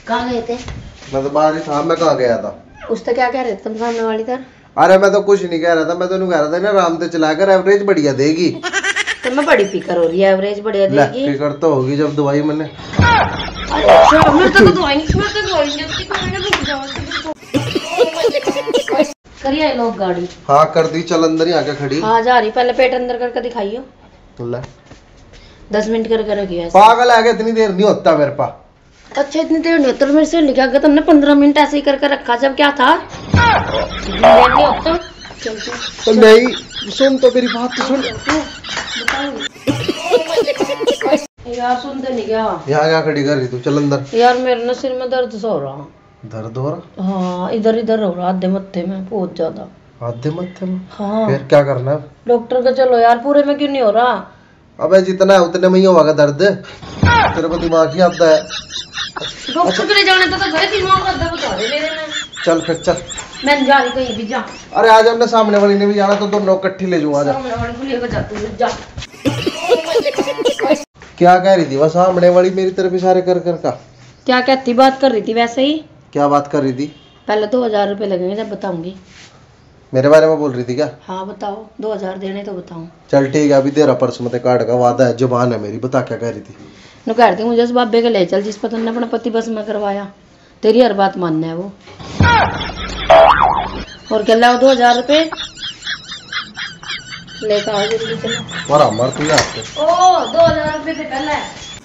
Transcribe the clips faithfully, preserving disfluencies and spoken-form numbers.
कहाँ गए थे? मैं तो बाहर ही था। मैं कहाँ गया था? उससे क्या कह रहे थे तुम सामने वाली तरह? अरे मैं तो कुछ नहीं कह रहा था, मैं तो नहीं कह रहा था ना आराम से चलाकर एवरेज बढ़िया देगी। तो मैं बड़ी फिकर हो रही है, एवरेज बढ़िया देगी। फिकर तो होगी जब दवाई मैंने। अच्छा मेरे तो दवाई मेरे तो दवाई करिए लोग गाड़ी। हाँ कर दी, चल अंदर ही आके खड़ी। हाँ जा रही, पहले पेट अंदर करके दिखाइयो। ले दस मिनट कर कर रखिए। पागल है, इतनी देर नहीं होता मेरे पास। अच्छा इतनी देर नहीं होता मेरे से लिखा गया तुमने पंद्रह मिनट ऐसे ही करके रखा, जब क्या था नहीं होता। तो नहीं सुन तो मेरी बात तो सुन यार, सुनते नहीं क्या? यहाँ क्या खड़ी कर रही तू? चल अंदर। यार मेरे ना सिर में दर्द सा हो रहा। दर्द हो रहा? हाँ इधर इधर हो रहा, आधे मत्थे में बहुत ज्यादा। आधे मत्थे में? हाँ फिर क्या करना है? डॉक्टर का चलो यार, पूरे में क्यों नहीं हो रहा? अबे जितना है उतने में ही होगा दर्द। तेरे को दिमाग ही आता है। डॉक्टर के लिए जाने तो गए, दिमाग का दर्द बता रहे मेरे में। चल फिर चल। मैं नहीं जा रही कहीं भी, जा। अरे आज हमने सामने वाली ने भी जाना तो दोनों इकट्ठी ले जाऊंगा। सामने वाली को लेकर जा तू, जा। क्या कह रही थी वह सामने वाली मेरी तरफ इशारे कर कर का? क्या कहती? बात कर रही थी वैसे ही। क्या बात कर रही थी? पहले दो हजार रुपए लगेंगे जब बताऊंगी। मेरे बारे में बोल रही थी क्या? हाँ बताओ, दो हजार देने तो बताऊं। चल ठीक है, अभी तेरा पर्स मत कार्ड का वादा है, जुबान है मेरी। बता क्या कह रही थी? नु कह रही थी मुझे इस बाबे के ले चल जिस पर तुमने अपना पति बस में करवाया। तेरी हर बात मानना है वो। और क्या लाओ दो हजार रुपए लेकर आओ जल्दी चलो। और मर तू यहाँ पे। ओ दो हजार रुपए से पहले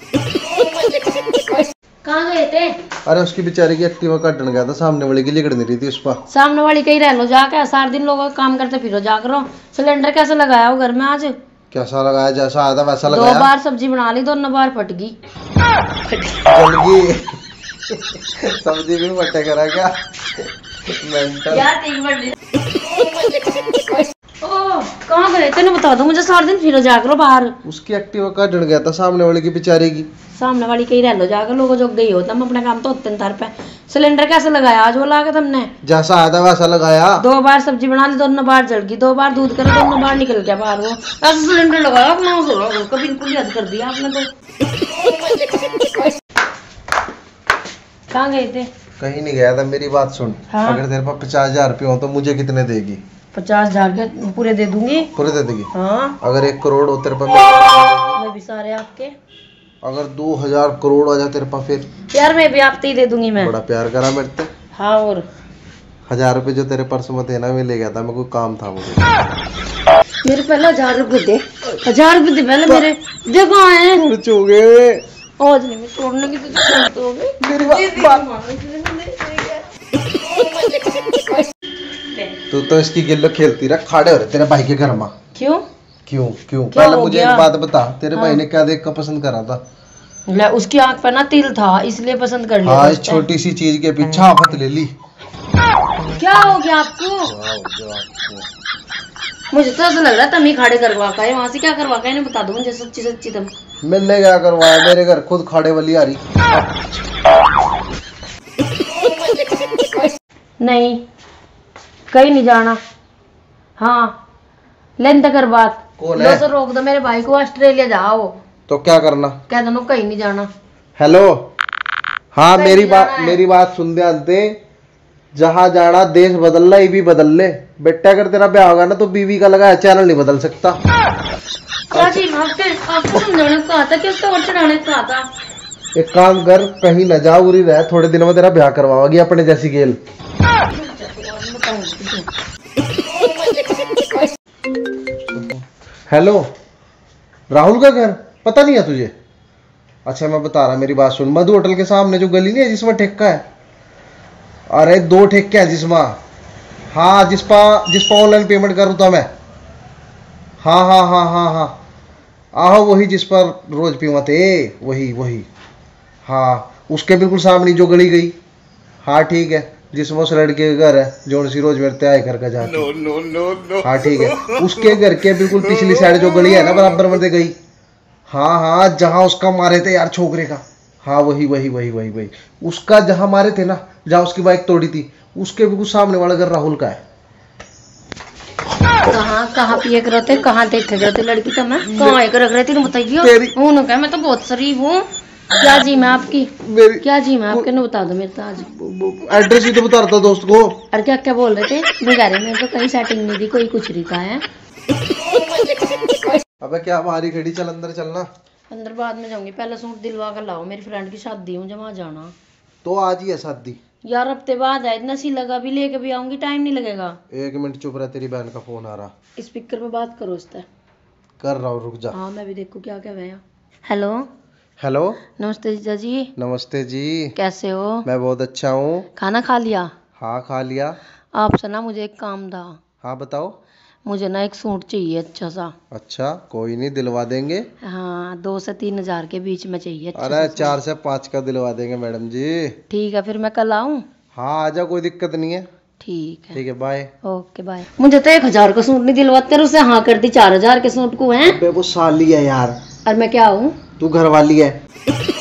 कहाँ गए थे? अरे उसकी बेचारी की एक्टिवा काटने गया था, सामने वाली की लिगड़ नहीं रही थी उस पर। सामने वाली कहीं रह लो जाके, सारा दिन लोगों का काम करते फिरो जा करो। सिलेंडर कैसे लगाया हो घर में आज? कैसा लगाया? जैसा आया था वैसा लगाया। दो बार सब्जी बना ली, दोनों बार फट गई। जल गई। सब्जी भी फटे करा क्या? मेंटल यार तीन बार ओ कहाँ गए थे ना बता दो मुझे, सारा दिन फिरो जा करो बाहर। उसकी एक्टिवा काटने गया था सामने वाली की बेचारी की। सामने वाली कहीं रह लो जाकर, लोगों जो गई हो तुम अपना काम तो होते तार पे। सिलेंडर कैसे लगाया आज वो लाके तुमने? जैसा आया था वैसा लगाया। दो बार सब्जी बना ली, दोनों बार जल गई। दो बार दूध करा, दोनों बार निकल गया बाहर। वो ऐसे सिलेंडर लगाया अपना कभी बिल्कुल हद कर दिया आपने तो। कहाँ गए थे? कहीं नहीं गया था, मेरी बात सुन। हाँ? अगर तेरे पास पचास हजार रुपये हो तो मुझे कितने देगी? पचास हजार के पूरे दे दूंगी। पूरे दे देगी? हाँ। अगर एक करोड़ हो तेरे पास? मैं भी सारे आपके। अगर दो हजार करोड़ आ जाए तेरे पास फिर? यार मैं भी आपसे ही दे दूंगी। मैं बड़ा प्यार करा मेरे से। हाँ। और हजार रुपए जो तेरे पर्स में थे ना, मैं ले गया था, मेरे को काम था मुझे। मेरे पहले हजार रुपए दे, हजार रुपए दे पहले मेरे। देखो आए खर्च हो गए आज नहीं, मैं छोड़ने की तो हो गई। मेरी बात तू तो इसकी गिल्लो खेलती रह, खाड़े हो रहे तेरे भाई के घर में। क्यों क्यों क्यों पहले मुझे एक बात बता, तेरे भाई ने क्या देख कर पसंद करा था? ले उसकी आंख पे ना तिल था इसलिए पसंद कर लिया। हाँ, इस छोटी सी चीज के पीछे आफत ले ली। क्या हो गया आपको? मुझे तो ऐसा लग रहा है तुम ही खाड़े करवा का है, वहाँ से क्या करवा का है बता दो मुझे सच्ची सच्ची। तुम मैंने क्या करवाया? मेरे घर खुद खाड़े वाली आ रही। नहीं कहीं नहीं जाना। हाँ लेन कर बात लो सर, रोक दो मेरे भाई को, ऑस्ट्रेलिया जाओ। तो क्या करना? कह दो कहीं नहीं जाना। हेलो हाँ मेरी बात मेरी बात सुन दे। जहाँ जाना देश बदलना ये भी बदल ले बेटा। अगर तेरा ब्याह होगा ना तो बीवी का लगाया चैनल नहीं बदल सकता। आपको समझाने को कहा था कि उसको और चढ़ाने को कहा था। एक काम कर, कहीं न जा, उरी रह, थोड़े दिनों में तेरा ब्याह करवाओगी अपने जैसी गेल। हेलो राहुल का घर पता नहीं है तुझे? अच्छा मैं बता रहा, मेरी बात सुन। मधु होटल के सामने जो गली नहीं है जिसमें ठेका है, अरे दो ठेके हैं जिसमें। हाँ जिस पर जिस पर ऑनलाइन पेमेंट करूँ तो मैं। हाँ हाँ हाँ हाँ हाँ आहो वही जिस पर रोज पीवा थे, वही वही। हाँ उसके बिल्कुल सामने जो गली गई। हाँ ठीक है, जिसमें उस लड़के का घर है जो सी रोज मेरे आए घर का जाके। No, no, no, no. हाँ ठीक है, उसके घर के बिल्कुल पिछली साइड जो गली है ना बराबर में गई। हाँ हाँ जहाँ उसका मारे थे यार छोकरे का। हाँ वही वही वही वही वही उसका जहाँ मारे थे ना, जहाँ उसकी बाइक तोड़ी थी, उसके बिल्कुल सामने वाला घर राहुल का है। कहाँ कहाँ पिए कर रहे थे, कहाँ देखे कर रहे थे लड़की? तो मैं कहाँ एक रख रही थी बताइए। मैं तो बहुत शरीफ हूँ। क्या जी मैं आपकी मेरी क्या जी मैं आपके ना बता दो मेरे तो आज एड्रेस ही तो बता रहा था दोस्त को। अरे क्या क्या बोल रहे थे? मैं कह रही मेरे तो कहीं सेटिंग नहीं थी, कोई कुछ नहीं था है। अबे क्या बाहरी खड़ी, चल अंदर चलना। अंदर बाद में जाऊंगी, पहले सूट दिलवा कर लाओ, मेरी फ्रेंड की शादी हूँ, जमा जाना। तो आज ही है शादी यार हफ्ते बाद है, इतना सी लगा भी लेके भी आऊंगी, टाइम नहीं लगेगा। एक मिनट चुप रहा, तेरी बहन का फोन आ रहा। स्पीकर पे बात करो उससे। कर रहा हूँ, रुक जा। हाँ मैं भी देखूँ क्या क्या है। हेलो हेलो नमस्ते जीजा जी। नमस्ते जी। कैसे हो? मैं बहुत अच्छा हूँ। खाना खा लिया? हाँ खा लिया। आपसे ना मुझे एक काम था। हाँ बताओ। मुझे ना एक सूट चाहिए अच्छा सा। अच्छा कोई नहीं, दिलवा देंगे। हाँ दो से तीन हजार के बीच में चाहिए अच्छा अरे सा चार से पाँच का दिलवा देंगे मैडम जी। ठीक है फिर मैं कल आऊँ? हाँ आजा, कोई दिक्कत नहीं है। ठीक है ठीक है बाय। Okay bye. मुझे तो एक हजार का सूट नहीं दिलवाते, उसे हाँ कर दी चार हजार के सूट को है। अबे वो साली है यार। और मैं क्या हूँ? तू घर वाली है।